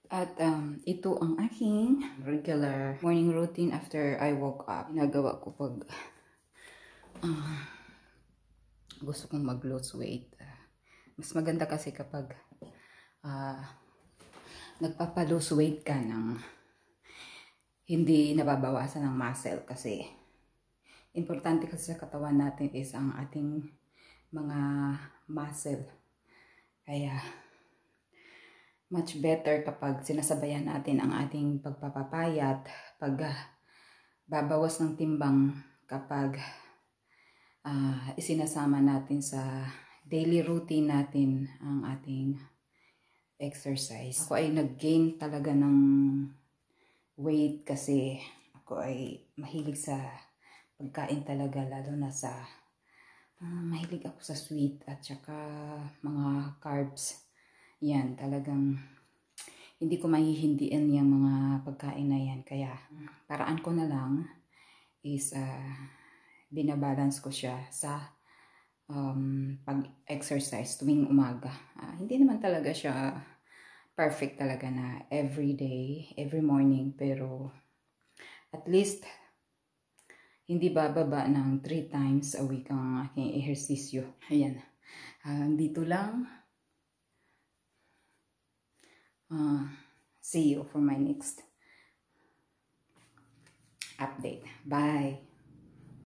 At ito ang aking regular morning routine after I woke up. Ginagawa ko pag gusto kong mag-lose weight. Mas maganda kasi kapag nagpapa-lose weight ka ng hindi nababawasan ng muscle, kasi importante kasi sa katawan natin is ang ating mga muscle. Kaya much better kapag sinasabayan natin ang ating pagpapapayat, pagbabawas ng timbang kapag isinasama natin sa daily routine natin ang ating exercise. Ako ay nag-gain talaga ng weight kasi ako ay mahilig sa pagkain talaga, lalo na sa mahilig ako sa sweet at saka mga carbs. Yan, talagang hindi ko mahihindian yung mga pagkain na yan. Kaya paraan ko na lang is binabalance ko siya sa pag-exercise tuwing umaga. Hindi naman talaga siya perfect talaga na every day, every morning, pero at least hindi bababa ng 3 times a week ang aking ehersisyo. Ayan. Dito lang. See you for my next update. Bye!